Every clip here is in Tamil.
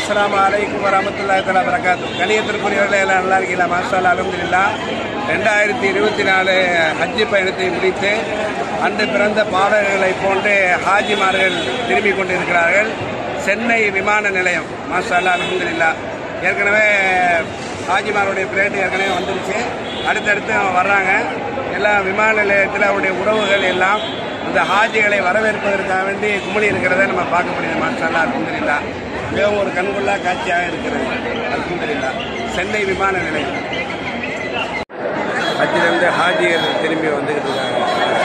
அஸ்ஸலாமு அலைக்கும் வரஹ்மத்துல்லாஹி தஆலா பரகாத்துஹு. கணியத்திற்குரியவர்களே, எல்லாம் நல்லா இருக்கீங்களா? மாஷா அல்லாஹ், அல்ஹம்துலில்லாஹ். 2024 ஹஜ் பயணத்தை முடித்து அன்று பிறந்த பாடல்களைப் போன்று ஹாஜிமார்கள் திரும்பிக் கொண்டிருக்கிறார்கள். சென்னை விமான நிலையம் மாஷா அல்லாஹ், அல்ஹம்துலில்லாஹ். ஏற்கனவே ஹாஜிமாருடைய பிளேட் ஏற்கனவே வந்துருச்சு, அடுத்தடுத்து வர்றாங்க. எல்லாம் விமான நிலையத்தில் அவருடைய உறவுகள் எல்லாம் அந்த ஹாஜிகளை வரவேற்பதற்காக வேண்டி குமிழி இருக்கிறத நம்ம பார்க்க முடியுது. மாஷா அல்லாஹ், அல்ஹம்துலில்லாஹ். மிகவும் ஒரு கண்கொள்ளா காட்சியாக இருக்கிறது. அல்ஹம்துலில்லாஹ். சென்னை விமான நிலையம் அதிலிருந்து ஹாஜிகள் திரும்பி வந்துகிட்டு இருக்காங்க.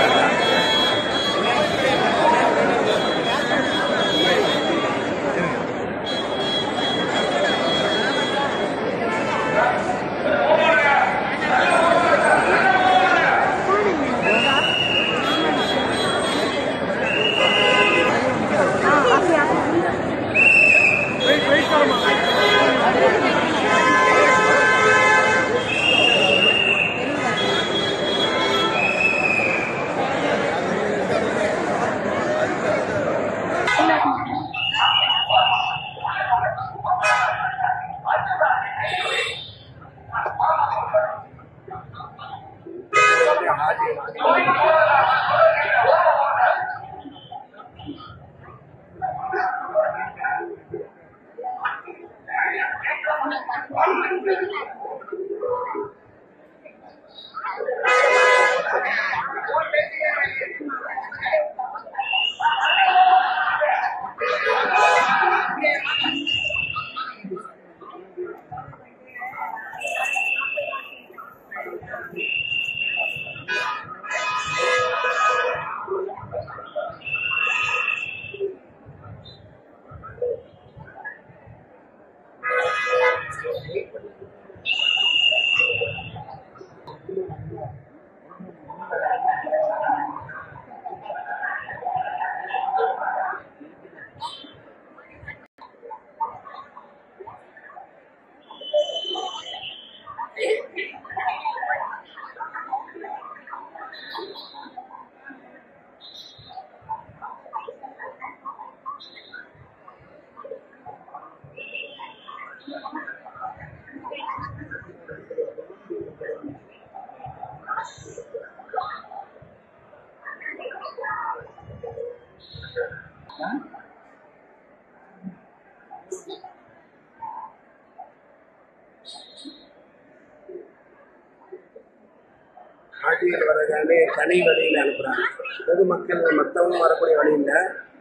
ஹாஜிகள் வரதாலே தனி வழியில் அனுப்புகிறாங்க. பொதுமக்கள் மற்றவங்க வரக்கூடிய வழியில்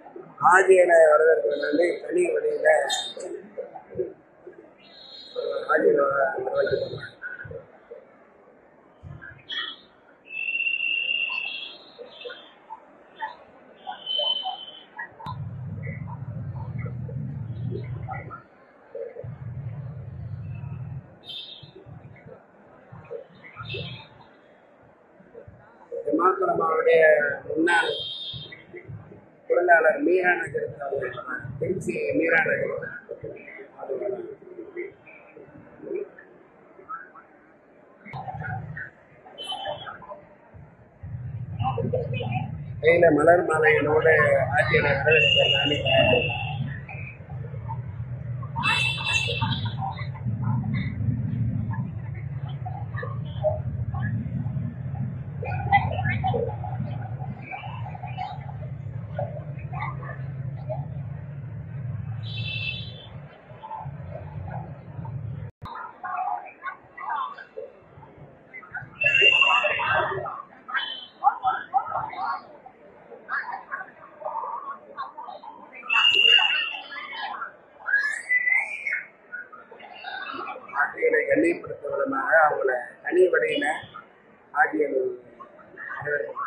ஹாஜிகளை வரவேற்கிறதாலே தனி வழியில் ஹாஜிகளை வரவேற்கிறாங்க. ஜமாத்துலமாவுடைய முன்னாள் பொருளாளர் மீரா நகர், திருச்சி மீரா நகர் கையில் மலர் மாலைகளோடு ஆட்சியை வரவேற்கிறாங்க. ஆட்சிகளை கண்ணியப்படுத்தும் விதமாக அவங்கள தனி வழியில் ஆட்சிகள் வரவேற்கிறாங்க.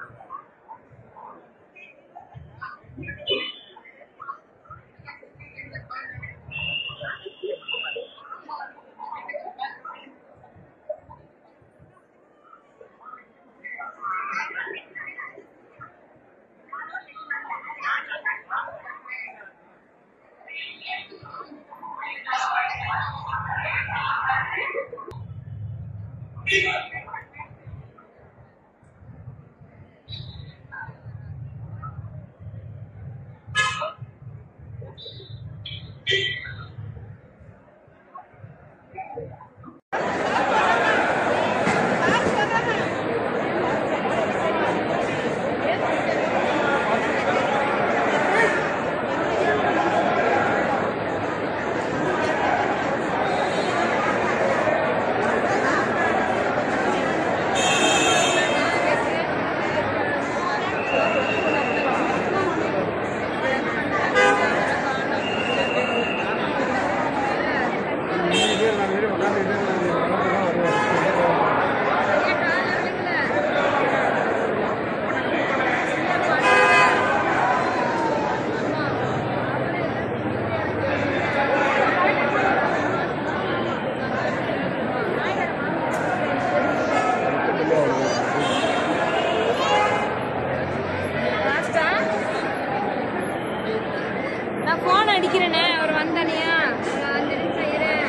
நிக்கிறேனே அவர் வந்தானியா அந்த செய்யறேன்.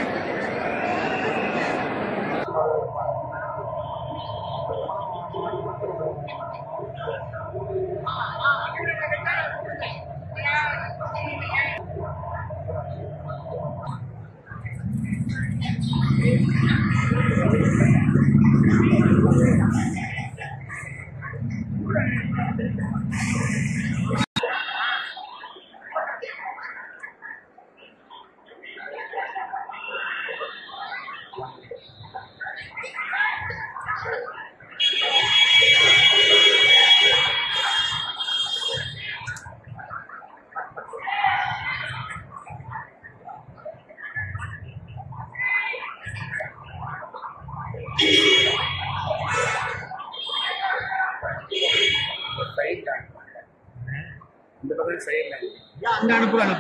இந்த பக்கம் சைடுல அங்க அனுப்புறாங்க.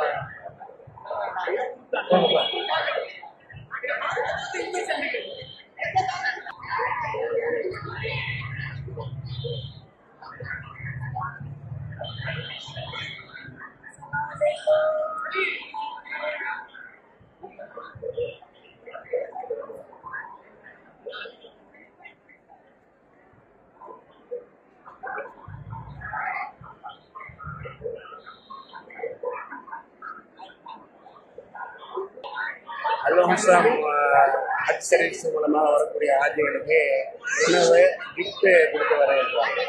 அல்வம்சம் ஹஜ் சர்வீஸ் மூலமாக வரக்கூடிய ஆஜிகளுக்கு உணவு கிஃப்ட் கொடுத்து வரவேற்பாங்க.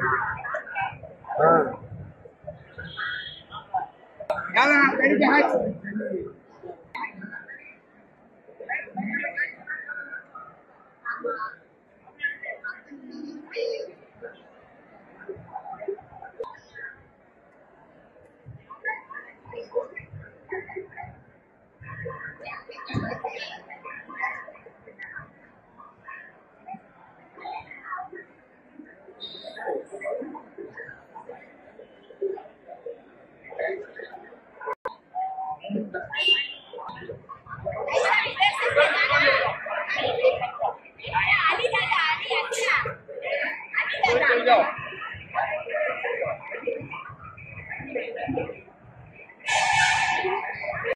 يلا